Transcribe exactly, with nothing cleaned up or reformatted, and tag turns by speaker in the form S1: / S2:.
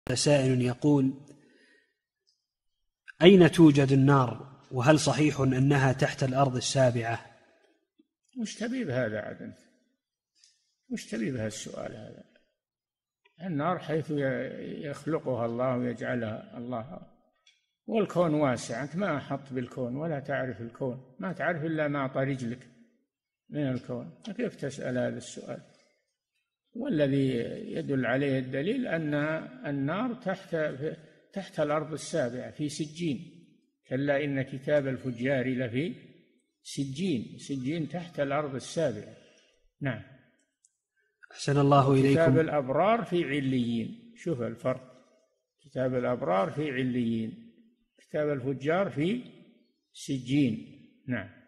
S1: سائل يقول: أين توجد النار؟ وهل صحيح أنها تحت الأرض السابعة؟
S2: وش تبي بهذا عاد؟ وش تبي بهذا السؤال هذا؟ النار حيث يخلقها الله ويجعلها الله، والكون واسع، أنت ما أحط بالكون ولا تعرف الكون، ما تعرف إلا ما أعطى رجلك من الكون، كيف تسأل هذا السؤال؟ والذي يدل عليه الدليل أن النار تحت تحت الأرض السابعة في سجين، كلا إن كتاب الفجار لفي سجين، سجين تحت الأرض السابعة. نعم.
S1: أحسن الله إليكم.
S2: كتاب الأبرار في عليين، شوف الفرق، كتاب الأبرار في عليين، كتاب الفجار في سجين. نعم.